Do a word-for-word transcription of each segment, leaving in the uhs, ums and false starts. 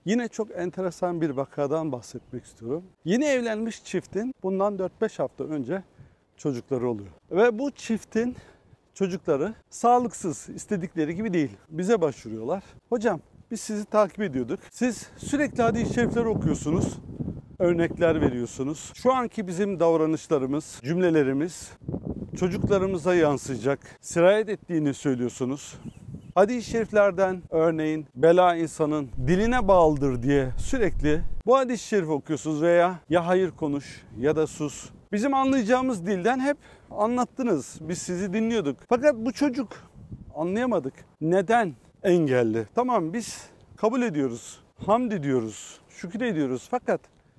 Yine çok enteresan bir vakadan bahsetmek istiyorum. Yeni evlenmiş çiftin bundan dört beş hafta önce çocukları oluyor. Ve bu çiftin çocukları sağlıksız, istedikleri gibi değil. Bize başvuruyorlar. Hocam biz sizi takip ediyorduk. Siz sürekli hadis-i şerifleri okuyorsunuz. Örnekler veriyorsunuz. Şu anki bizim davranışlarımız, cümlelerimiz çocuklarımıza yansıyacak. Sirayet ettiğini söylüyorsunuz. Hadis-i şeriflerden örneğin bela insanın diline bağlıdır diye sürekli bu hadis-i şerifi okuyorsunuz veya ya hayır konuş ya da sus. Bizim anlayacağımız dilden hep anlattınız. Biz sizi dinliyorduk. Fakat bu çocuk anlayamadık. Neden engelli? Tamam biz kabul ediyoruz. Hamd ediyoruz. Şükür ediyoruz. Fakat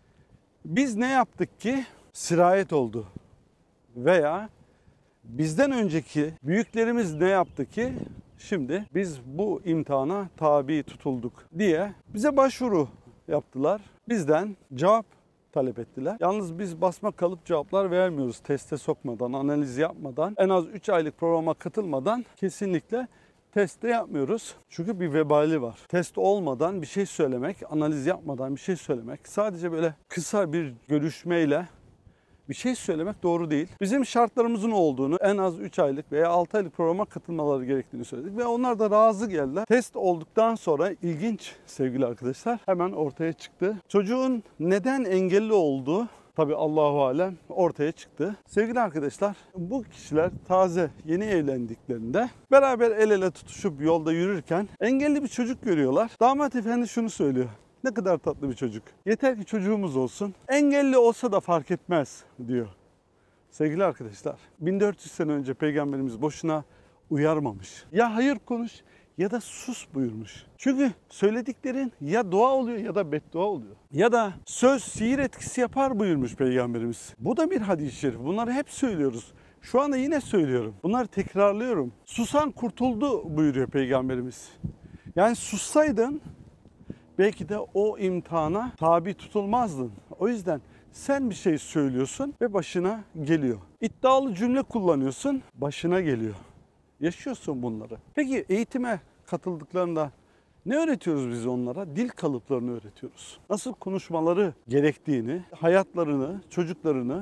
biz ne yaptık ki sirayet oldu? Veya bizden önceki büyüklerimiz ne yaptı ki şimdi biz bu imtihana tabi tutulduk diye bize başvuru yaptılar. Bizden cevap talep ettiler. Yalnız biz basma kalıp cevaplar vermiyoruz. Teste sokmadan, analiz yapmadan, en az üç aylık programa katılmadan kesinlikle teste yapmıyoruz. Çünkü bir vebali var. Test olmadan bir şey söylemek, analiz yapmadan bir şey söylemek, sadece böyle kısa bir görüşmeyle bir şey söylemek doğru değil. Bizim şartlarımızın olduğunu, en az üç aylık veya altı aylık programa katılmaları gerektiğini söyledik ve onlar da razı geldiler. Test olduktan sonra ilginç sevgili arkadaşlar hemen ortaya çıktı. Çocuğun neden engelli olduğu tabii Allahu alem ortaya çıktı. Sevgili arkadaşlar bu kişiler taze yeni evlendiklerinde beraber el ele tutuşup yolda yürürken engelli bir çocuk görüyorlar. Damat efendi şunu söylüyor. Ne kadar tatlı bir çocuk. Yeter ki çocuğumuz olsun. Engelli olsa da fark etmez diyor. Sevgili arkadaşlar, bin dört yüz sene önce Peygamberimiz boşuna uyarmamış. Ya hayır konuş ya da sus buyurmuş. Çünkü söylediklerin ya dua oluyor ya da beddua oluyor. Ya da söz sihir etkisi yapar buyurmuş Peygamberimiz. Bu da bir hadis-i şerif. Bunları hep söylüyoruz. Şu anda yine söylüyorum. Bunları tekrarlıyorum. Susan kurtuldu buyuruyor Peygamberimiz. Yani sussaydın belki de o imtihana tabi tutulmazdın. O yüzden sen bir şey söylüyorsun ve başına geliyor. İddialı cümle kullanıyorsun, başına geliyor. Yaşıyorsun bunları. Peki eğitime katıldıklarında ne öğretiyoruz biz onlara? Dil kalıplarını öğretiyoruz. Nasıl konuşmaları gerektiğini, hayatlarını, çocuklarını,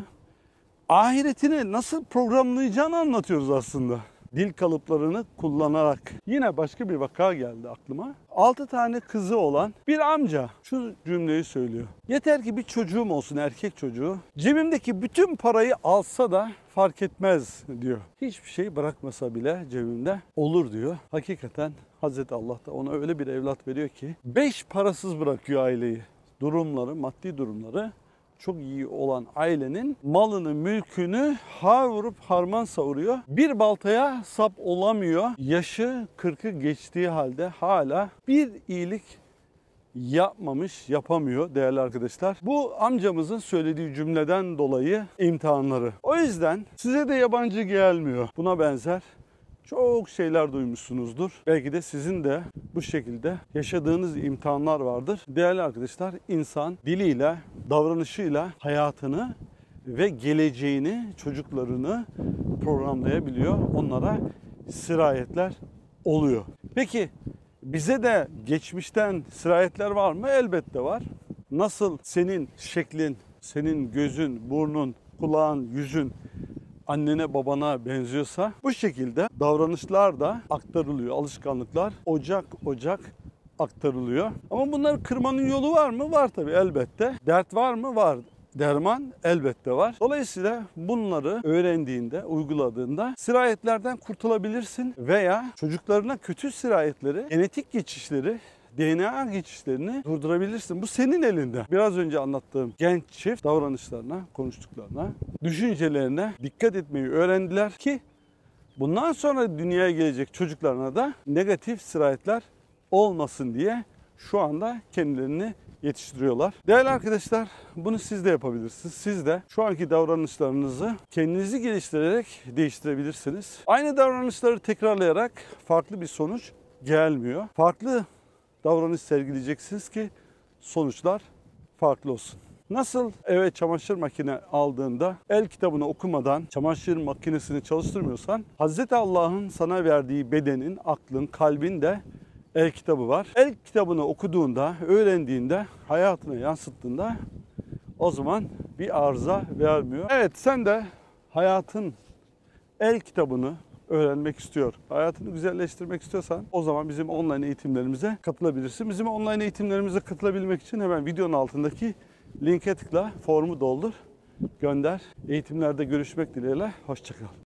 ahiretini nasıl programlayacağını anlatıyoruz aslında. Dil kalıplarını kullanarak. Yine başka bir vaka geldi aklıma. altı tane kızı olan bir amca şu cümleyi söylüyor. Yeter ki bir çocuğum olsun, erkek çocuğu. Cebimdeki bütün parayı alsa da fark etmez diyor. Hiçbir şey bırakmasa bile cebimde olur diyor. Hakikaten Hazreti Allah da ona öyle bir evlat veriyor ki beş parasız bırakıyor aileyi. Durumları, maddi durumları çok iyi olan ailenin malını, mülkünü har vurup harman savuruyor. Bir baltaya sap olamıyor. Yaşı kırkı geçtiği halde hala bir iyilik yapmamış, yapamıyor değerli arkadaşlar. Bu amcamızın söylediği cümleden dolayı imtihanları. O yüzden size de yabancı gelmiyor. Buna benzer çok şeyler duymuşsunuzdur. Belki de sizin de bu şekilde yaşadığınız imtihanlar vardır. Değerli arkadaşlar, insan diliyle, davranışıyla hayatını ve geleceğini, çocuklarını programlayabiliyor. Onlara sirayetler oluyor. Peki bize de geçmişten sirayetler var mı? Elbette var. Nasıl senin şeklin, senin gözün, burnun, kulağın, yüzün annene babana benziyorsa bu şekilde davranışlar da aktarılıyor. Alışkanlıklar ocak ocak aktarılıyor. Ama bunları kırmanın yolu var mı? Var tabii elbette. Dert var mı? Var. Derman elbette var. Dolayısıyla bunları öğrendiğinde, uyguladığında sirayetlerden kurtulabilirsin veya çocuklarına kötü sirayetleri, genetik geçişleri, D N A geçişlerini durdurabilirsin. Bu senin elinde. Biraz önce anlattığım genç çift davranışlarına, konuştuklarına, düşüncelerine dikkat etmeyi öğrendiler ki bundan sonra dünyaya gelecek çocuklarına da negatif sirayetler olmasın diye şu anda kendilerini yetiştiriyorlar. Değerli arkadaşlar, bunu siz de yapabilirsiniz. Siz de şu anki davranışlarınızı kendinizi geliştirerek değiştirebilirsiniz. Aynı davranışları tekrarlayarak farklı bir sonuç gelmiyor. Farklı davranış sergileyeceksiniz ki sonuçlar farklı olsun. Nasıl eve çamaşır makine aldığında el kitabını okumadan çamaşır makinesini çalıştırmıyorsan Hazreti Allah'ın sana verdiği bedenin, aklın, kalbin de el kitabı var. El kitabını okuduğunda, öğrendiğinde, hayatına yansıttığında o zaman bir arıza vermiyor. Evet, sen de hayatın el kitabını öğrenmek istiyor, hayatını güzelleştirmek istiyorsan o zaman bizim online eğitimlerimize katılabilirsin. Bizim online eğitimlerimize katılabilmek için hemen videonun altındaki linke tıkla, formu doldur, gönder. Eğitimlerde görüşmek dileğiyle, hoşça kal.